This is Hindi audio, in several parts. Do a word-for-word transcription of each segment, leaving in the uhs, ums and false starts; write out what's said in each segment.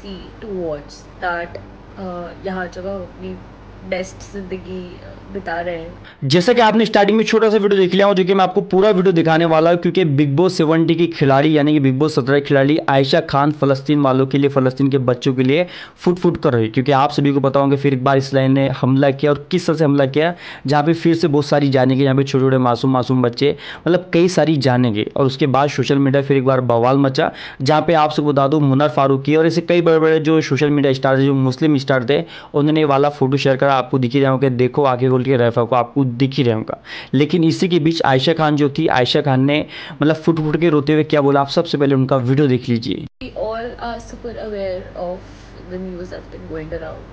see towards that uh, यहाँ जब हम अपनी बेस्ट जिंदगी बिता रहे हैं। जैसा कि आपने स्टार्टिंग में छोटा सा वीडियो देख लिया हो, जो कि मैं आपको पूरा वीडियो दिखाने वाला हूं, क्योंकि बिग बॉस सेवेंटी की खिलाड़ी यानी कि बिग बॉस सत्रह खिलाड़ी आयशा खान फलस्तीन वालों के लिए, फलस्तीन के बच्चों के लिए फुट फुट कर रही है। क्योंकि आप सभी को पता होगा फिर एक बार इस लाइन ने हमला किया, और किस तरह से हमला किया, जहाँ पे फिर से बहुत सारी जाने गई, यहाँ पे छोटे छोटे मासूम मासूम बच्चे, मतलब कई सारी जाने गए। और उसके बाद सोशल मीडिया फिर एक बार बवाल मचा, जहाँ पे आप सबको बता दूं मुन्नर फारूकी और ऐसे कई बड़े बड़े जो सोशल मीडिया स्टार थे, जो मुस्लिम स्टार थे, उन्होंने ये वाला फोटो शेयर करा। आपको दिख ही रहा होगा, देखो आगे खोल के रेफा को, आपको दिख ही रहा होगा। लेकिन इसी के बीच आयशा खान जो थी, आयशा खान ने मतलब फुट फुट के रोते हुए क्या बोला, आप सबसे पहले उनका वीडियो देख लीजिए। We all are super aware of the news that's been going around,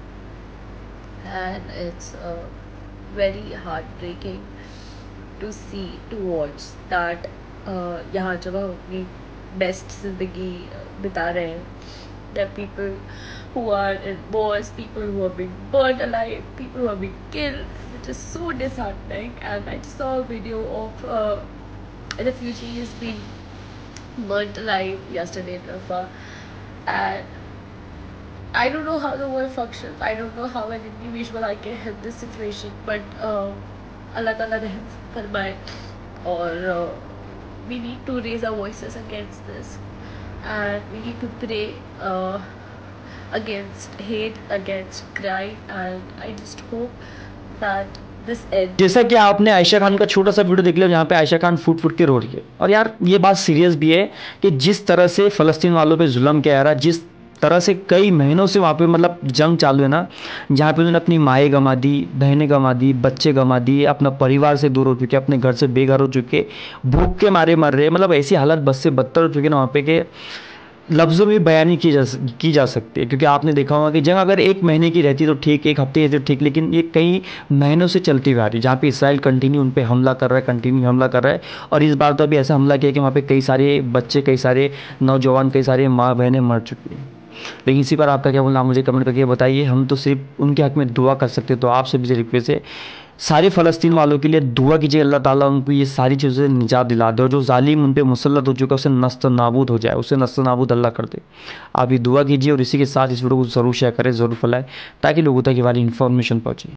and it's uh, very heartbreaking to see, to watch that uh, यहाँ जब हम अपनी बेस्ट जिंदगी बिता रहे हैं, there are people who are in wars, people who are being burned alive, people who are being killed, which is so disheartening. And I saw a video of uh, refugees being burnt alive yesterday in Rafah, and I don't know how the world functions. I don't know how an individual I can help this situation, but uh, Allah Ta'ala rehm farmaye, or uh, we need to raise our voices against this, and we need to pray uh, against hate, against crime, and I just hope that this ends. जैसा कि आपने आयशा खान का छोटा सा वीडियो देख लिया, जहाँ पे आयशा खान फुट फुट के रो रही है। और यार ये बात सीरियस भी है कि जिस तरह से फ़लस्तीन वालों पे जुल्म किया जा रहा है, जिस तरह से कई महीनों से वहाँ पे मतलब जंग चालू है ना, जहाँ पे उन्होंने अपनी माएँ गंवा दी, बहनें गंवा दी, बच्चे गंवा दिए, अपना परिवार से दूर हो चुके, अपने घर से बेघर हो चुके, भूख के मारे मर रहे, मतलब ऐसी हालत बद से बदतर हो चुकी है ना वहाँ पे कि लफ्ज़ों में बयान नहीं की जा की जा सकती है। क्योंकि आपने देखा होगा कि जंग अगर एक महीने की रहती तो ठीक, एक हफ्ते की रहती तो ठीक, लेकिन ये कई महीनों से चलती हुई आ रही है, जहाँ पे इसराइल कंटिन्यू उन पे हमला कर रहा है, कंटिन्यू हमला कर रहा है। और इस बार तो अभी ऐसा हमला किया कि वहाँ पे कई सारे बच्चे, कई सारे नौजवान, कई सारे माँ बहनें मर चुकी हैं। लेकिन इसी पर आपका क्या बोलना, आप मुझे कमेंट करके बताइए। हम तो सिर्फ उनके हक में दुआ कर सकते, तो आप सभी से रिक्वेस्ट है, सारे फ़लस्तीन वालों के लिए दुआ कीजिए, अल्लाह ताला उनको ये सारी चीज़ों से निजात दिला दे, और जो जालिम उन पे मुसल्लत हो चुका है उसे नस्त नाबूद हो जाए, उसे नस्त नाबूद अल्लाह कर दे। आप ये दुआ कीजिए, और इसी के साथ इस वीडियो को ज़रूर शेयर करें, ज़रूर फैलाएं, ताकि लोगों तक ये वाली इन्फॉर्मेशन पहुँचे।